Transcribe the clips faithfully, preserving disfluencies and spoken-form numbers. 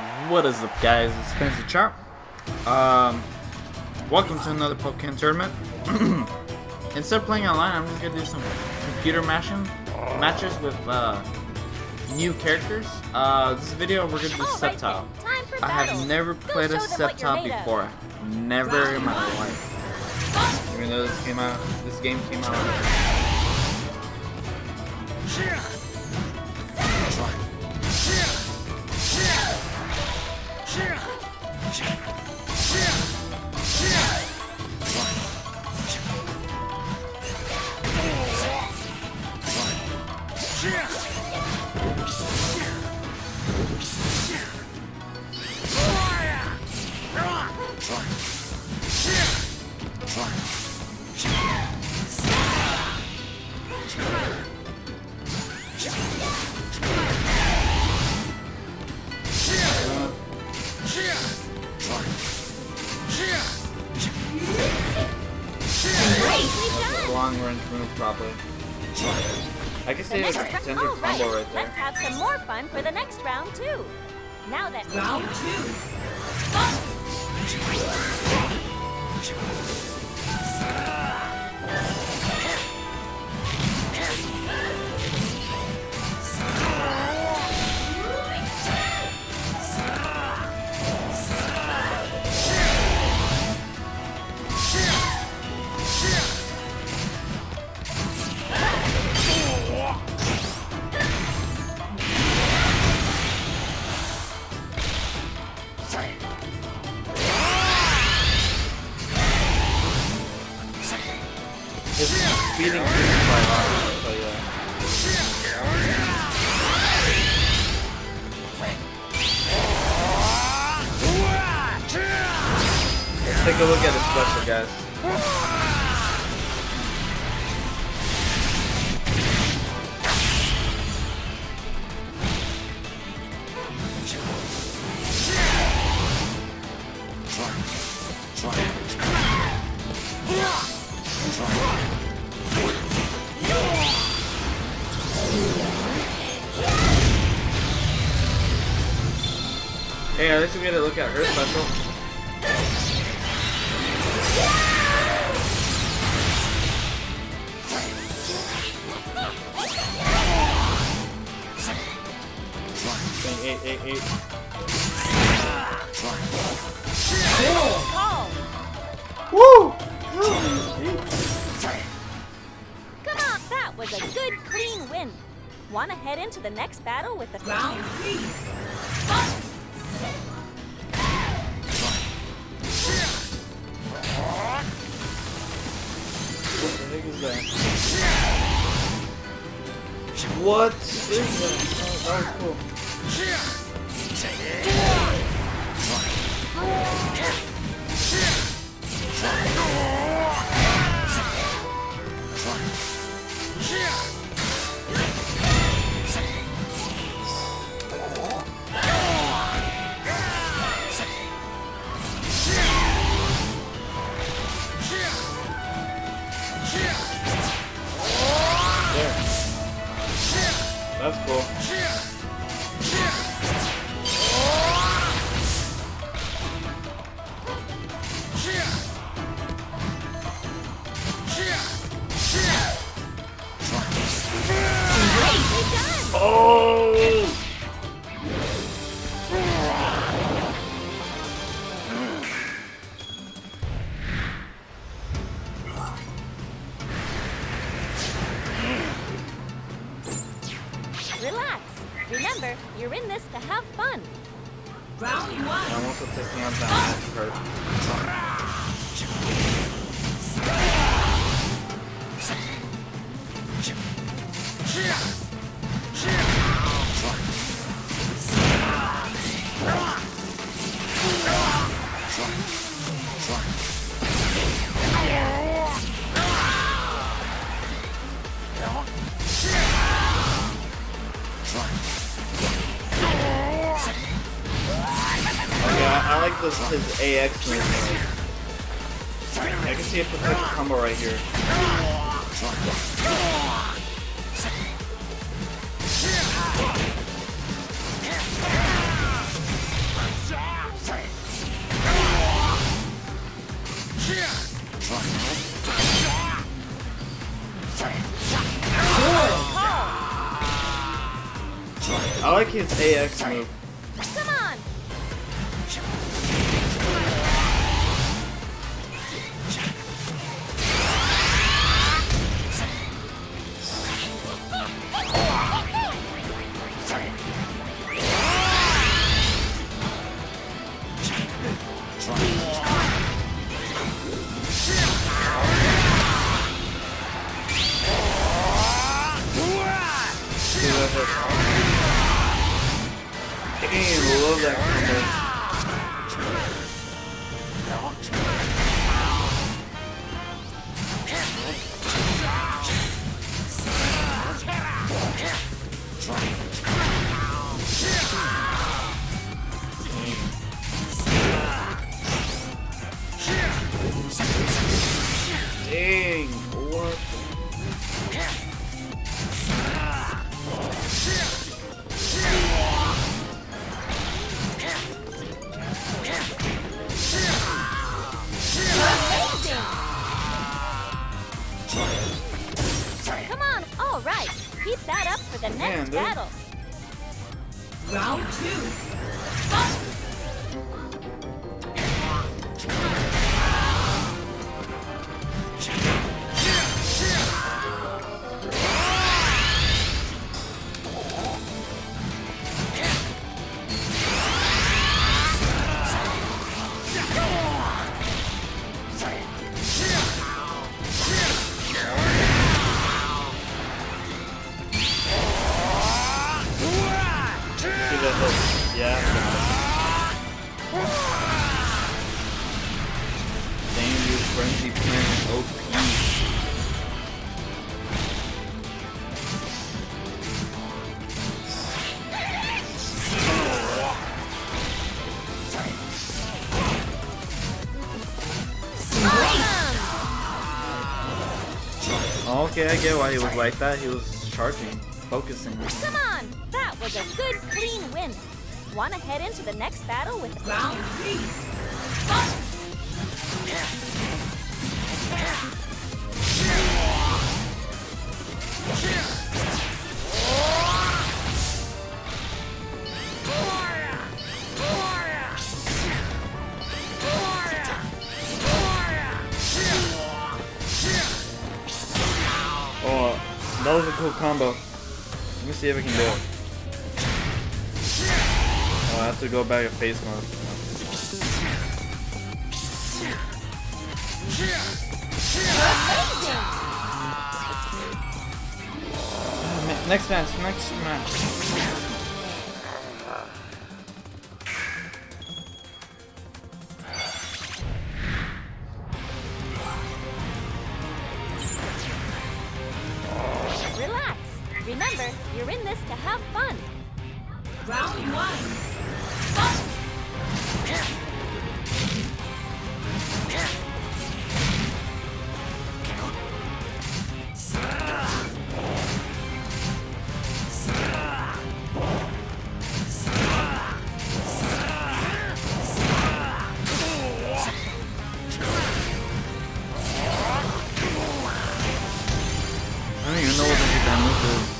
What is up, guys? It's Spencer Chart. Um, welcome to another Pokemon tournament. Instead of playing online, I'm just gonna do some computer mashing matches with uh, new characters. Uh, this video we're gonna do oh, Sceptile. Right I have never played a Sceptile before. Never in my life. Even though this came out, this game came out. Long range move probably. I can see a potential oh, combo right. right there. Let's have some more fun for the next round too. Now that round two. It's speeding things by lot, so yeah. Let's take a look at his special, guys. Hey, at least we get to look at her special. Eight, eight, eight, eight. Woo! Come on, that was a good, clean win. Want to head into the next battle with the round three. What is that? Oh, that was cool. That's cool. Oh! Relax. Remember, you're in this to have fun. Round one. I'm also testing out that magic card. I like this his A X movement. I can see a potential combo right here. like his A X move. Come on! Damn, I love that combo. Dang, what? Come on! All right! Keep that up for the next Man, dude. battle. Round two. Yeah. Damn, you frenzy plant O P. Okay, I get why he was like that. He was charging, focusing. Come on! That was a good, clean win. Want to head into the next battle with Round three. Oh, that was a cool combo. Let me see if I can do it. Oh, I have to go back to face mode. Uh, next match, next match. Relax. Remember, you're in this to have fun. Round one. I don't even know what the heck that move is.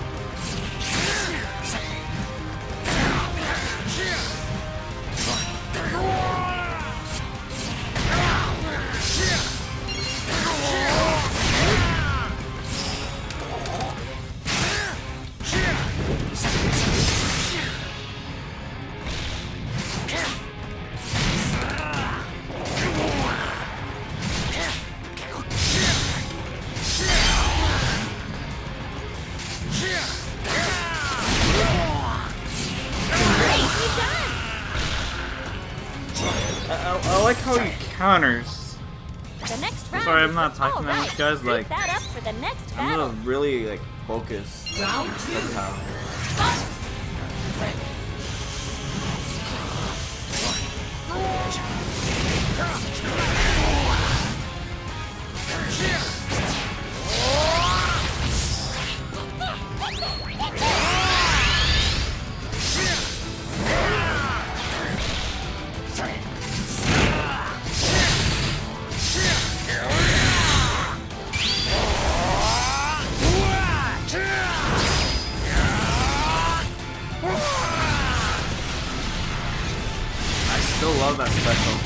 I, I, I like how he counters. The next round. Sorry, I'm is not the- talking all that much, right, guys, keep like, that up for the next I'm battle. gonna really like focus. Round That's two. how. still love that special.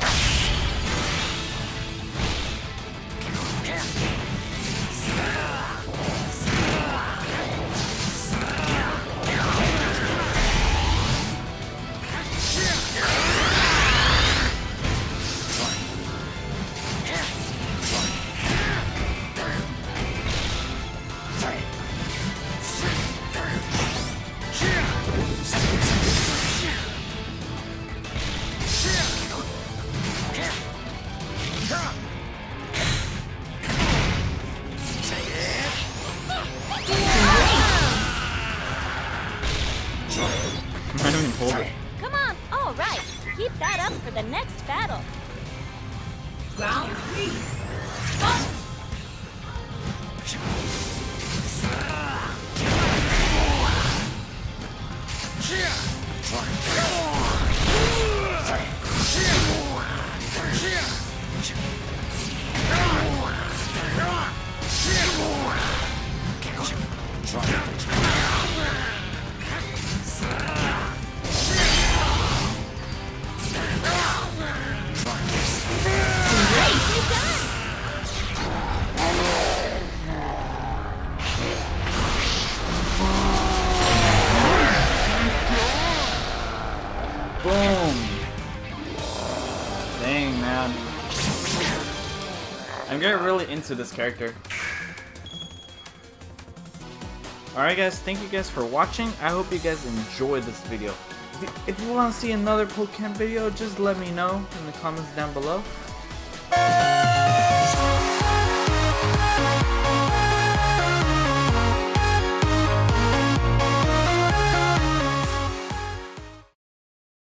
I haven't even hold it. Come on, all right. Keep that up for the next battle. Round three. Fight! Boom! Dang, man. I'm getting really into this character. Alright guys, thank you guys for watching. I hope you guys enjoyed this video. If you, if you want to see another Pokemon video, just let me know in the comments down below.